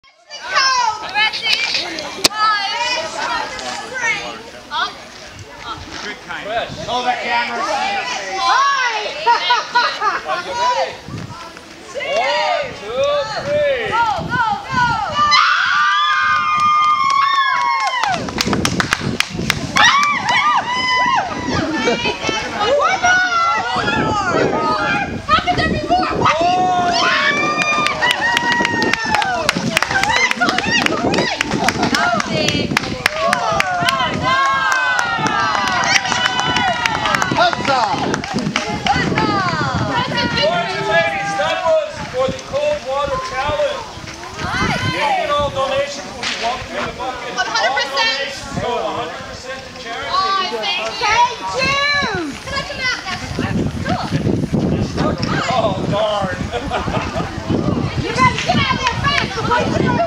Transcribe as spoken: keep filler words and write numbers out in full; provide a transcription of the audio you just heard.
Hold that camera. Hi! Are you ready? One, two, three. Go, go, go! One more! How could there be more? one hundred percent. So one hundred percent to charity. Oh, thank you. Can I come out now? Oh, darn. You guys get out there fast.